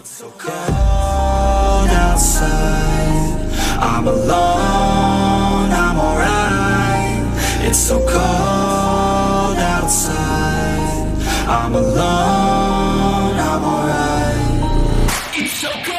So cold outside, I'm alone, I'm alright. It's so cold outside, I'm alone, I'm alright. It's so cold.